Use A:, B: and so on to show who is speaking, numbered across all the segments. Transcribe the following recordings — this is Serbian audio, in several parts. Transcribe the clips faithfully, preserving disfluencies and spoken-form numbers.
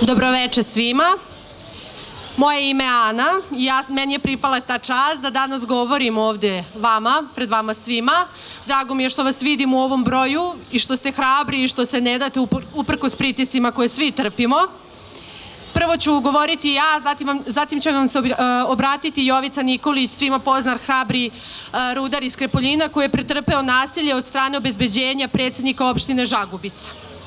A: Dobroveče svima. Moje ime je Ana i ja, meni je pripala ta čast da danas govorim ovde vama, pred vama svima. Drago mi je što vas vidim u ovom broju i što ste hrabri i što se ne date uprkos pritiscima koje svi trpimo. Prvo ću govoriti ja, zatim, vam, zatim će vam se obratiti Jovica Nikolić, svima poznat hrabri rudar iz Krepoljina koji je pretrpeo nasilje od strane obezbeđenja predsednika opštine Žagubica.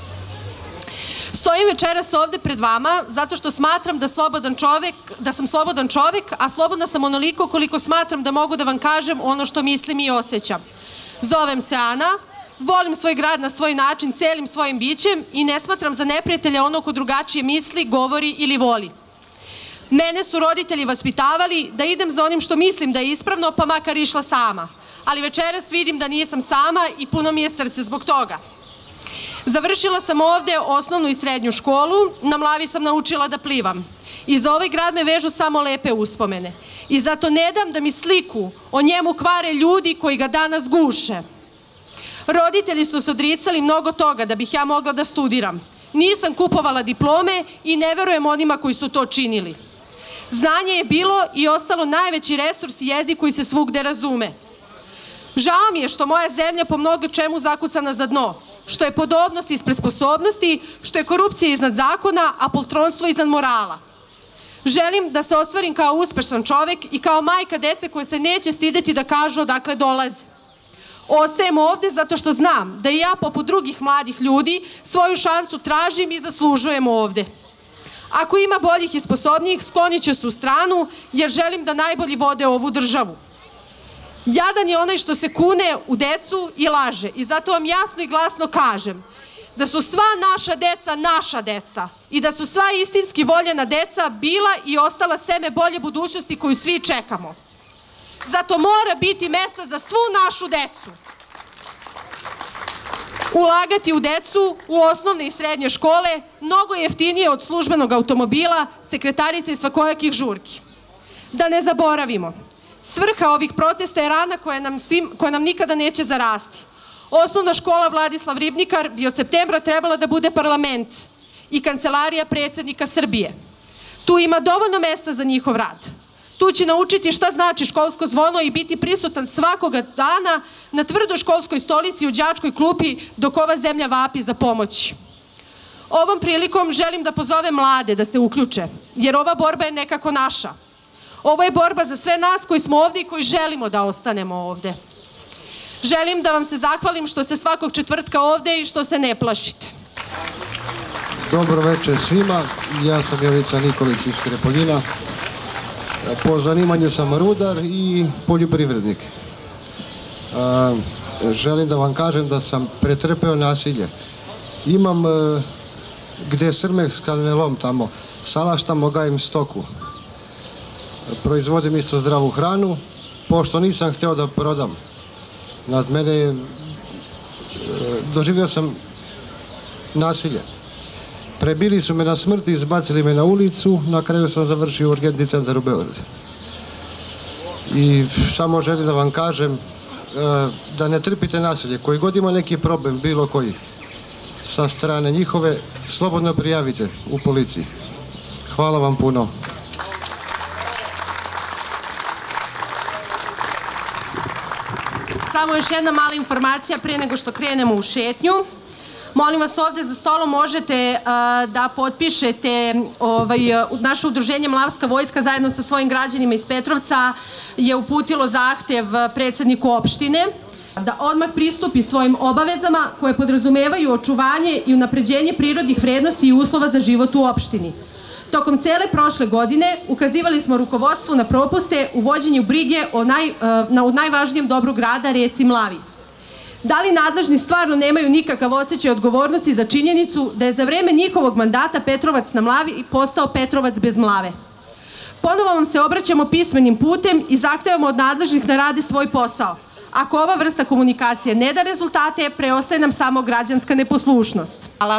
A: Stojim večeras ovde pred vama zato što smatram da, slobodan čovek, da sam slobodan čovek, a slobodna sam onoliko koliko smatram da mogu da vam kažem ono što mislim i osjećam. Zovem se Ana, volim svoj grad na svoj način, celim svojim bićem i ne smatram za neprijatelja ono ko drugačije misli, govori ili voli. Mene su roditelji vaspitavali da idem za onim što mislim da je ispravno, pa makar išla sama. Ali večeras vidim da nisam sama i puno mi je srce zbog toga. Završila sam ovde osnovnu i srednju školu, na Mlavi sam naučila da plivam. I za ovaj grad me vežu samo lepe uspomene. I zato ne dam da mi sliku o njemu kvare ljudi koji ga danas guše. Roditelji su se odricali mnogo toga da bih ja mogla da studiram. Nisam kupovala diplome i ne verujem onima koji su to činili. Znanje je bilo i ostalo najveći resurs i jezik koji se svugde razume. Žao mi je što moja zemlja po mnogo čemu zakucana za dno, što je podobnost ispred sposobnosti, što je korupcija iznad zakona, a poltronstvo iznad morala. Želim da se ostvarim kao uspešan čovek i kao majka dece koje se neće stideti da kažu odakle dolaze. Ostajem ovde zato što znam da i ja, poput drugih mladih ljudi, svoju šansu tražim i zaslužujem ovde. Ako ima boljih i sposobnijih, sklonit će se u stranu, jer želim da najbolji vode ovu državu. Jadan je onaj što se kune u decu i laže i zato vam jasno i glasno kažem da su sva naša deca naša deca i da su sva istinski voljena deca bila i ostala seme bolje budućnosti koju svi čekamo. Zato mora biti mesta za svu našu decu. Ulagati u decu, u osnovne i srednje škole, mnogo je jeftinije od službenog automobila, sekretarice i svakojakih žurki. Da ne zaboravimo, svrha ovih protesta je rana koja nam, svim, koja nam nikada neće zarasti. Osnovna škola Vladislav Ribnikar bi od septembra trebala da bude parlament i kancelarija predsednika Srbije. Tu ima dovoljno mesta za njihov rad. Tu će naučiti šta znači školsko zvono i biti prisutan svakoga dana na tvrdoj školskoj stolici u đačkoj klupi dok ova zemlja vapi za pomoć. Ovom prilikom želim da pozovem mlade da se uključe, jer ova borba je nekako naša. Ovo je borba za sve nas koji smo ovde i koji želimo da ostanemo ovde. Želim da vam se zahvalim što ste svakog četvrtka ovde i što se ne plašite.
B: Dobro večer svima, ja sam Jovica Nikolić iz Krepoljina. Po zanimanju sam rudar i poljoprivrednik. Želim da vam kažem da sam pretrpeo nasilje. Imam gde srmeh s kanelom tamo, salaštamo, gajim stoku. Proizvodim isto zdravu hranu, pošto nisam hteo da prodam. Nad mene doživio sam nasilje. Prebili su me na smrt i izbacili me na ulicu, na kraju sam završio urgentni centar u Beogradu. I samo želim da vam kažem da ne trpite nasilje. Koji god ima neki problem, bilo koji, sa strane njihove, slobodno prijavite u policiji. Hvala vam puno.
A: Samo još jedna mala informacija prije nego što krenemo u šetnju. Molim vas, ovde za stolom možete da potpišete, naše udruženje Mlavska vojska zajedno sa svojim građanima iz Petrovca je uputilo zahtev predsedniku opštine da odmah pristupi svojim obavezama koje podrazumevaju očuvanje i unapređenje prirodnih vrednosti i uslova za život u opštini. Tokom cele prošle godine ukazivali smo rukovodstvu na propuste u vođenju brige o naj, na najvažnijem dobru grada, reci Mlavi. Da li nadležni stvarno nemaju nikakav osjećaj odgovornosti za činjenicu da je za vreme njihovog mandata Petrovac na Mlavi postao Petrovac bez Mlave? Ponovo vam se obraćamo pismenim putem i zahtevamo od nadležnih da rade svoj posao. Ako ova vrsta komunikacije ne da rezultate, preostaje nam samo građanska neposlušnost. Hvala.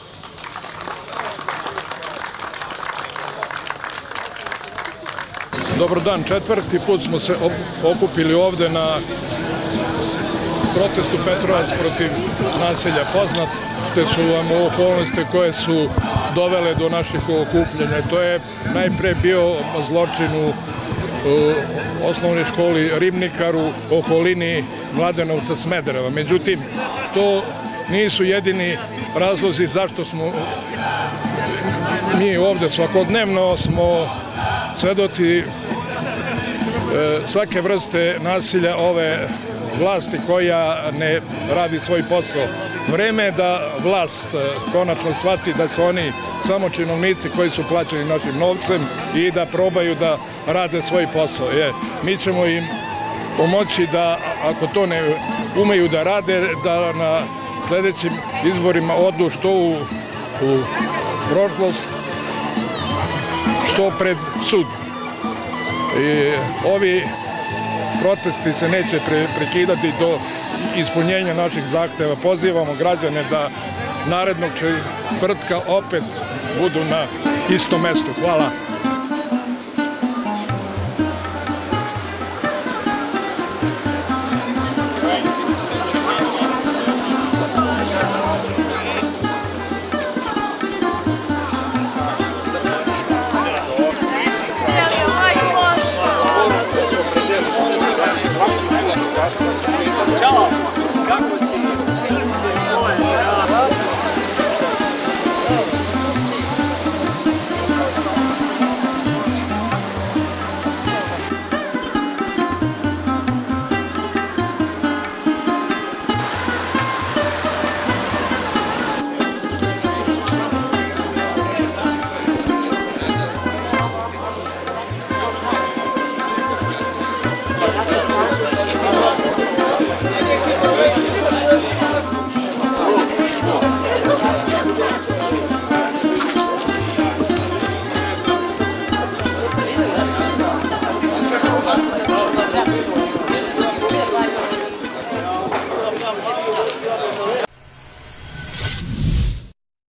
C: Dobar dan, četvrti put smo se okupili ovde na protestu Petrovac protiv nasilja. Poznate su vam okolnosti koje su dovele do naših okupljanja. To je najpre bio zločin u osnovnoj školi Ribnikar u okolini Mladenovca, Smedereva. Međutim, to nisu jedini razlozi zašto smo mi ovde svakodnevno smo svedoci svake vrste nasilja ove vlasti koja ne radi svoj posao. Vreme je da vlast konačno shvati da su oni samo činovnici koji su plaćeni našim novcem i da probaju da rade svoj posao. Je, mi ćemo im pomoći da, ako to ne umeju da rade, da na sledećim izborima odu što u, u prošlost, što pred sud. I ovi protesti se neće pre, prekidati do ispunjenja naših zahteva. Pozivamo građane da narednog četvrtka opet budu na istom mestu. Hvala.